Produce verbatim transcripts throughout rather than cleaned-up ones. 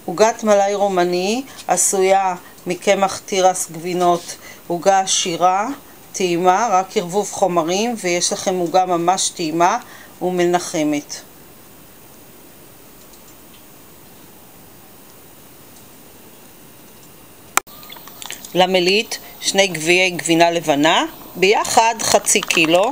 עוגת מלאי רומני עשויה מקמח תירס גבינות, עוגה עשירה, טעימה, רק ערבוב חומרים, ויש לכם עוגה ממש טעימה ומנחמת. למליט שני גביעי גבינה לבנה, ביחד חצי קילו.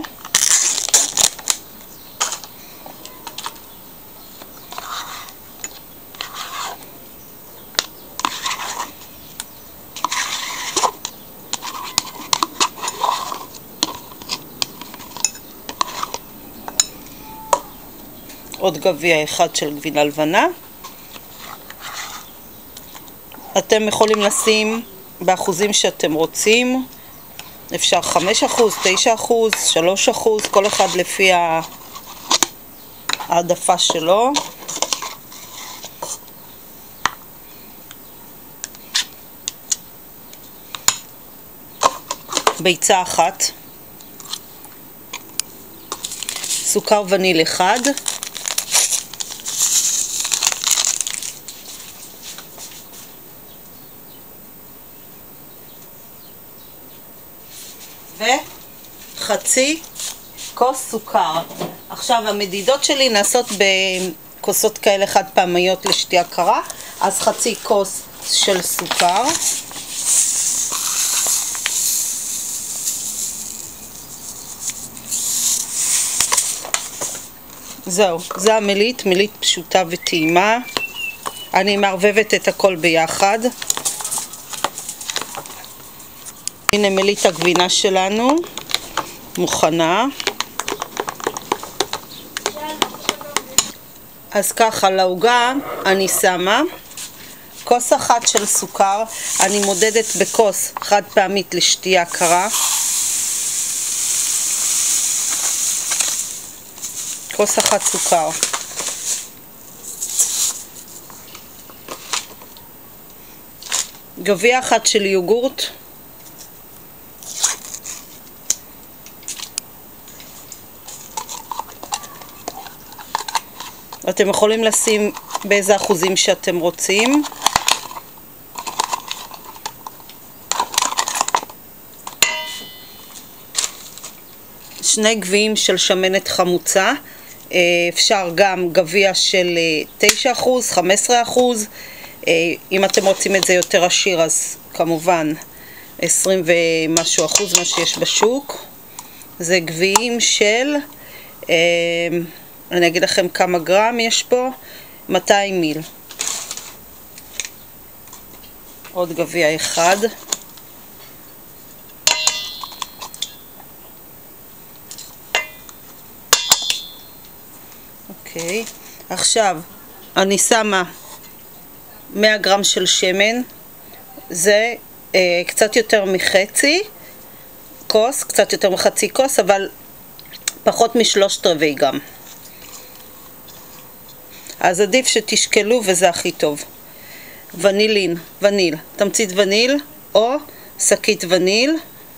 עוד גביע אחד של גבינה לבנה. אתם יכולים לשים באחוזים שאתם רוצים, אפשר חמישה אחוז, תשעה אחוז, שלושה אחוז, כל אחד לפי העדפה שלו. ביצה אחת, סוכר וניל אחד, וחצי כוס סוכר. עכשיו המדידות שלי נעשות בכוסות כאלה חד פעמיות לשתייה קרה, אז חצי כוס של סוכר, זהו, זה המליט, מליט פשוטה וטעימה. אני מערבבת את הכל ביחד. הנה מליט הגבינה שלנו מוכנה. אז ככה, לעוגה אני שמה כוס אחת של סוכר, אני מודדת בכוס חד פעמית לשתייה קרה, כוס אחת סוכר. גביע אחת של יוגורט, אתם יכולים לשים באיזה אחוזים שאתם רוצים. שני גביעים של שמנת חמוצה, אפשר גם גביע של תשעה אחוז, חמישה עשר אחוז, אם אתם רוצים את זה יותר עשיר אז כמובן עשרים ומשהו אחוז מה שיש בשוק. זה גביעים של, אני אגיד לכם כמה גרם יש פה, מאתיים מיל. עוד גביע אחד. אוקיי, עכשיו אני שמה מאה גרם של שמן, זה אה, קצת יותר מחצי כוס, קצת יותר מחצי כוס, אבל פחות משלושת רבעי גרם. אז עדיף שתשקלו וזה הכי טוב. ונילין, וניל, תמצית וניל או שקית וניל.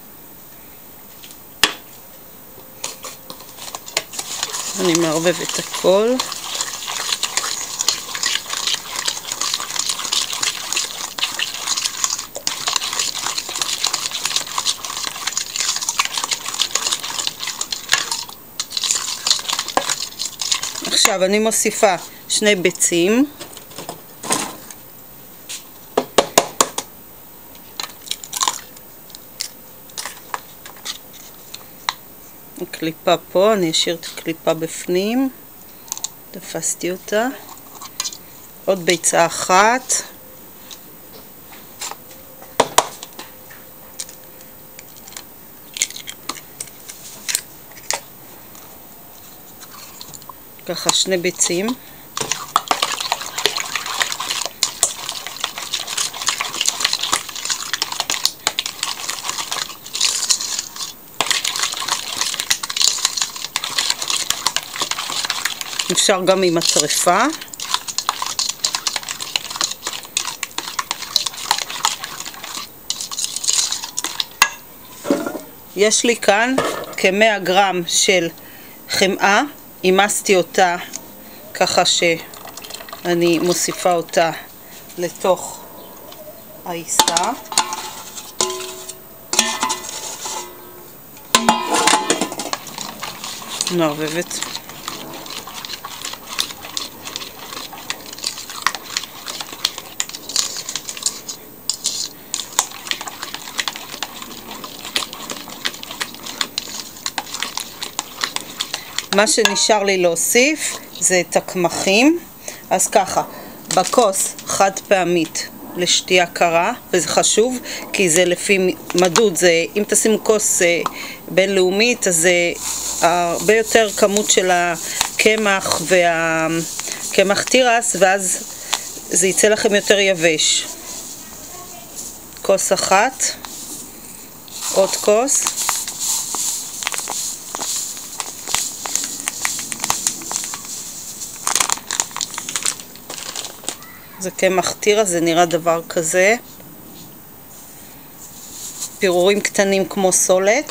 אני מערבב את הכל. עכשיו אני מוסיפה שני ביצים. הקליפה פה, אני אשאיר את הקליפה בפנים. תפסתי אותה. עוד ביצה אחת. ככה שני ביצים. אפשר גם עם הצריפה. יש לי כאן כ-מאה גרם של חמאה, אימסתי אותה ככה שאני מוסיפה אותה לתוך העיסה. מערבבת. מה שנשאר לי להוסיף זה את הקמחים. אז ככה, בכוס חד פעמית לשתייה קרה, וזה חשוב כי זה לפי מדוד, זה אם תשימו כוס בינלאומית אז זה הרבה יותר כמות של הקמח והקמח תירס, ואז זה יצא לכם יותר יבש. כוס אחת, עוד כוס, זה קמח תירס, זה נראה דבר כזה, פירורים קטנים כמו סולת,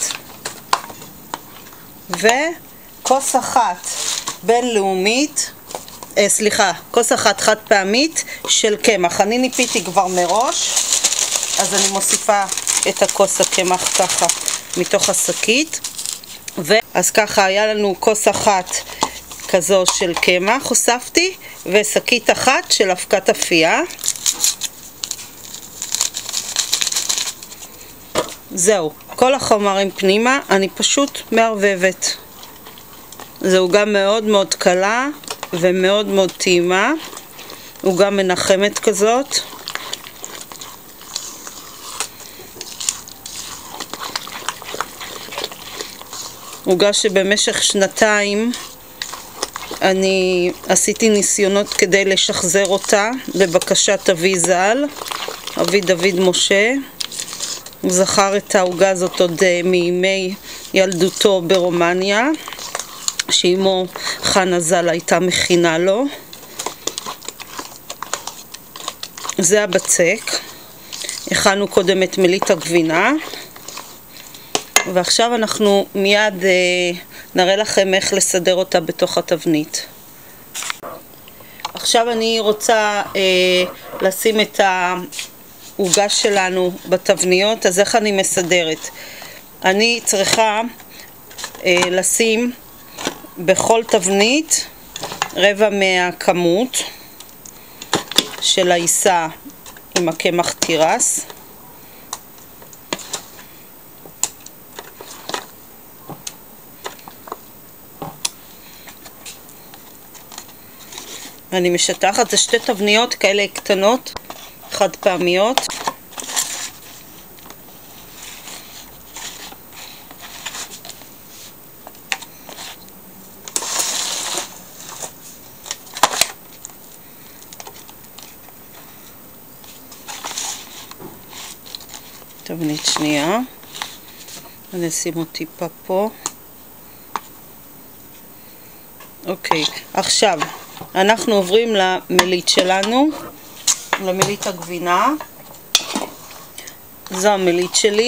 וכוס אחת בינלאומית, אה, סליחה, כוס אחת חד פעמית של קמח. אני ניפיתי כבר מראש, אז אני מוסיפה את הכוס הקמח ככה מתוך השקית. ואז ככה היה לנו כוס אחת כזו של קמח, הוספתי, ושקית אחת של אבקת אפייה. זהו, כל החומרים פנימה, אני פשוט מערבבת. זהו גם מאוד מאוד קלה ומאוד מאוד טעימה, הוא גם מנחמת כזאת. עוגה שבמשך שנתיים אני עשיתי ניסיונות כדי לשחזר אותה לבקשת אבי ז"ל, אבי דוד משה. הוא זכר את העוגה הזאת עוד מימי ילדותו ברומניה, שאימו חנה ז"ל הייתה מכינה לו. זה הבצק. הכנו קודם את מלית הגבינה, ועכשיו אנחנו מיד אה, נראה לכם איך לסדר אותה בתוך התבנית. עכשיו אני רוצה אה, לשים את העוגה שלנו בתבניות. אז איך אני מסדרת? אני צריכה אה, לשים בכל תבנית רבע מהכמות של העיסה עם הקמח תירס. אני משטחת, זה שתי תבניות כאלה קטנות, חד פעמיות. תבנית שנייה, אני אשים אותה טיפה פה. אוקיי, עכשיו אנחנו עוברים למלית שלנו, למלית הגבינה. זו המלית שלי.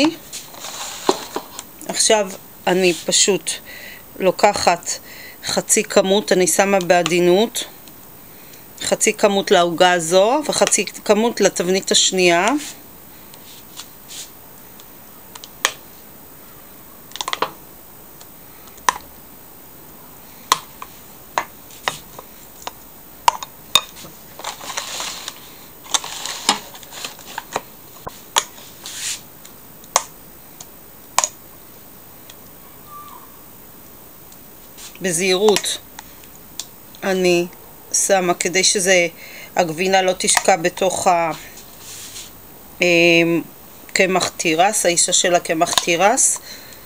עכשיו אני פשוט לוקחת חצי כמות, אני שמה בעדינות, חצי כמות לעוגה הזו וחצי כמות לתבנית השנייה. בזהירות אני שמה כדי שזה הגבינה לא תשקע בתוך הקמח תירס, האישה של הקמח תירס.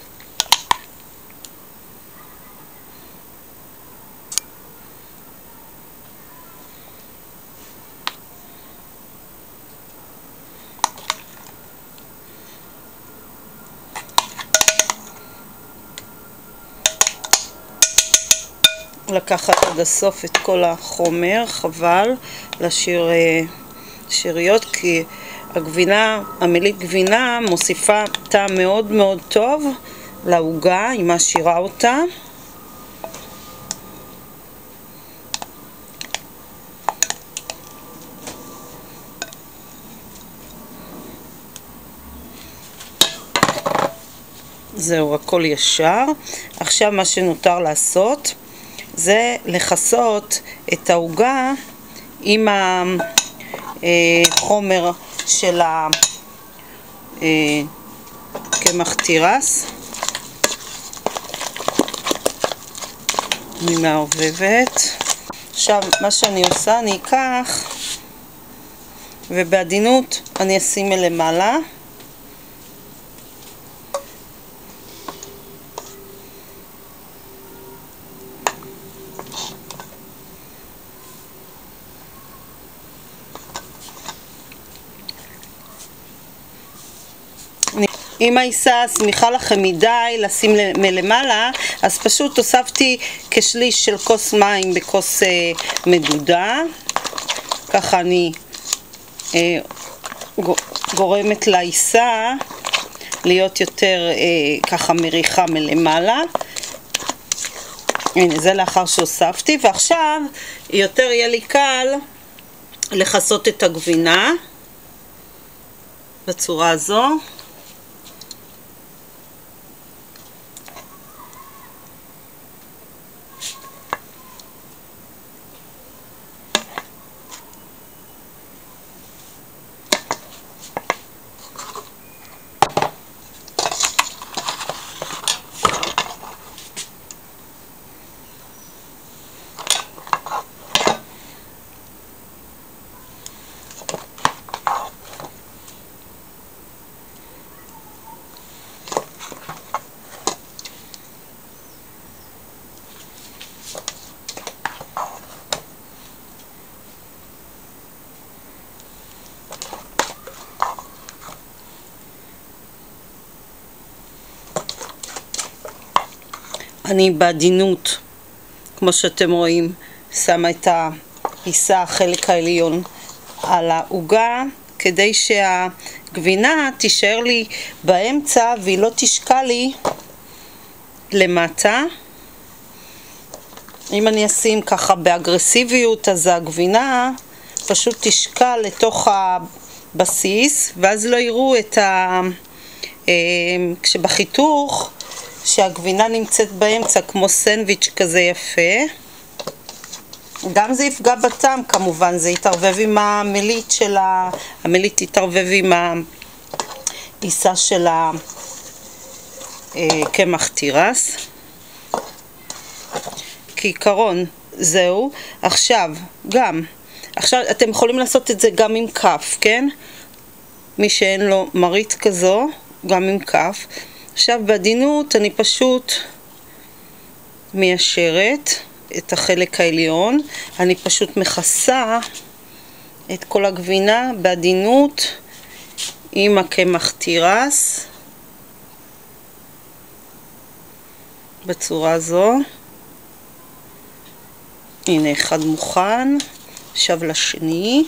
לקחת עד הסוף את כל החומר, חבל להשאיר שאריות, כי הגבינה, המלית גבינה מוסיפה טעם מאוד מאוד טוב לעוגה, היא מעשירה אותה. זהו, הכל ישר. עכשיו מה שנותר לעשות זה לכסות את העוגה עם החומר של הקמח תירס. אני מערבבת. עכשיו מה שאני עושה, אני אקח ובעדינות אני אשים מלמעלה. אם העיסה סמיכה לכם מדי לשים מלמעלה, אז פשוט הוספתי כשליש של כוס מים בכוס אה, מדודה. ככה אני אה, גורמת לעיסה להיות יותר אה, ככה מריחה מלמעלה. הנה, זה לאחר שהוספתי, ועכשיו יותר יהיה לי קל לכסות את הגבינה בצורה הזו. אני בעדינות, כמו שאתם רואים, שמה את העיסה, החלק העליון, על העוגה, כדי שהגבינה תישאר לי באמצע והיא לא תשקע לי למטה. אם אני אשים ככה באגרסיביות, אז הגבינה פשוט תשקע לתוך הבסיס, ואז לא יראו את ה... כשבחיתוך שהגבינה נמצאת באמצע כמו סנדוויץ' כזה יפה. גם זה יפגע בטעם כמובן, זה יתערבב עם המליט של ה... המליט יתערבב עם העיסה של הקמח תירס. כעיקרון זהו. עכשיו גם, עכשיו אתם יכולים לעשות את זה גם עם כף, כן? מי שאין לו מרית כזו, גם עם כף. עכשיו בעדינות אני פשוט מיישרת את החלק העליון, אני פשוט מכסה את כל הגבינה בעדינות עם הקמח תירס בצורה זו. הנה אחד מוכן, עכשיו לשני.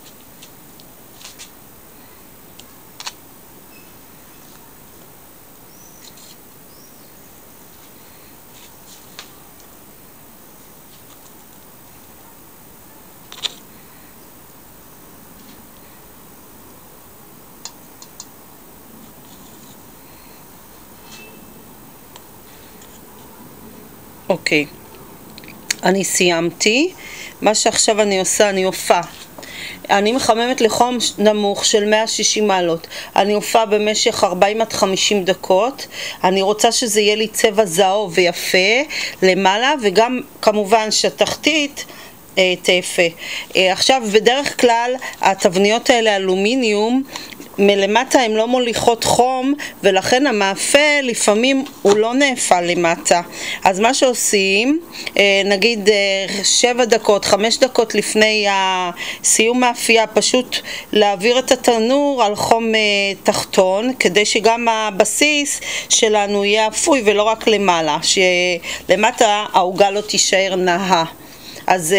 אוקיי, אני סיימתי. מה שעכשיו אני עושה, אני אופה. אני מחממת לחום נמוך של מאה ושישים מעלות. אני אופה במשך ארבעים עד חמישים דקות. אני רוצה שזה יהיה לי צבע זהוב ויפה למעלה, וגם כמובן שהתחתית תאפה. עכשיו בדרך כלל התבניות האלה אלומיניום, מלמטה הן לא מוליכות חום, ולכן המאפה לפעמים הוא לא נאפה למטה. אז מה שעושים, נגיד שבע דקות, חמש דקות לפני סיום האפייה, פשוט להעביר את התנור על חום תחתון, כדי שגם הבסיס שלנו יהיה אפוי ולא רק למעלה, שלמטה העוגה לא תישאר נאה. אז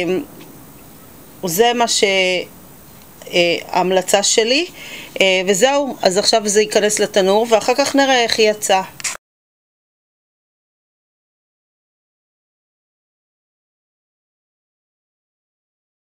זה מה ש... ההמלצה שלי, וזהו. אז עכשיו זה ייכנס לתנור ואחר כך נראה איך היא יצאה.